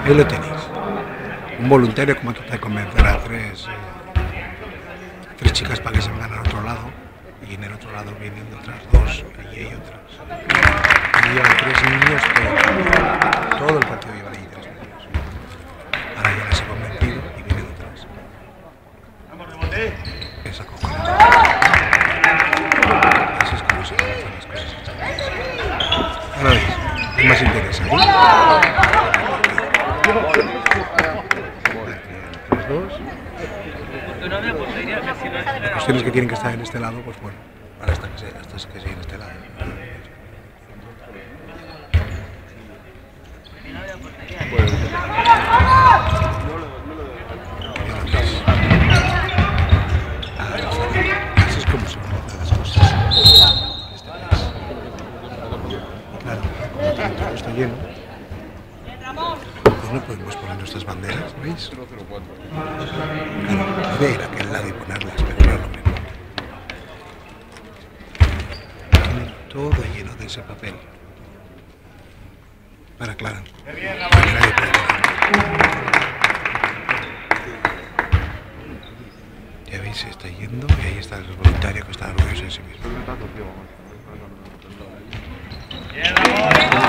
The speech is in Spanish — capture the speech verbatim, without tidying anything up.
Ahí lo tenéis. Un voluntario como trata de convencer a tres, eh, tres chicas para que se vengan al otro lado, y en el otro lado vienen otras dos, y hay otras. Y llevan tres niños, todo, todo el partido lleva ahí tres niños. Ahora ya las he convencido y vienen otras. Esa cojones. Así es como se hacen las cosas. Ahora veis, es más interesante. Las dos. Las cuestiones que tienen que estar en este lado, pues bueno, ahora hasta que se, hasta que se en este lado. Así es como se hacen las cosas. Claro, como tiene todo esto lleno, pues no podemos poner nuestras banderas, ¿veis? Claro, puede ir a aquel lado y ponerlas, pero no es lo mismo. Tienen todo lleno de ese papel. Para claro, para que nadie pueda tocar. Ya veis, se está yendo y ahí está el voluntario que está orgulloso de sí mismo.